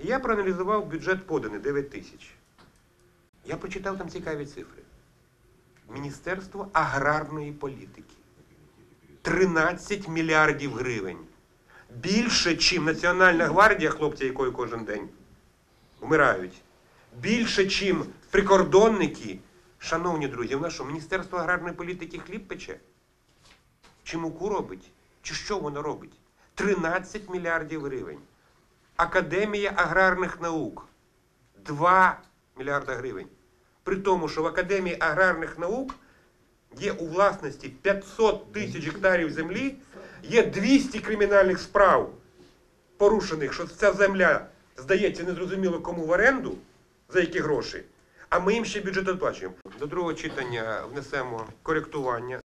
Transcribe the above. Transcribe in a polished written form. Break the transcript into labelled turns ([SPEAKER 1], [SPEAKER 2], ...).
[SPEAKER 1] Я проаналізував бюджет поданий 9 тисяч. Я прочитав там цікаві цифри. Міністерство аграрної політики. 13 мільярдів гривень. Більше, чим Національна гвардія, хлопці, якої кожен день вмирають. Більше, чим прикордонники. Шановні друзі, в нас що, Міністерство аграрної політики хліб пече? Чи муку робить? Чи що воно робить? 13 мільярдів гривень. Академія аграрних наук. 2 мільярда гривень. При тому, що в Академії аграрних наук є у власності 500 тисяч гектарів землі, є 200 кримінальних справ порушених, що ця земля здається незрозуміло кому в оренду, за які гроші, а ми їм ще бюджет оплачуємо. До другого читання внесемо коректування.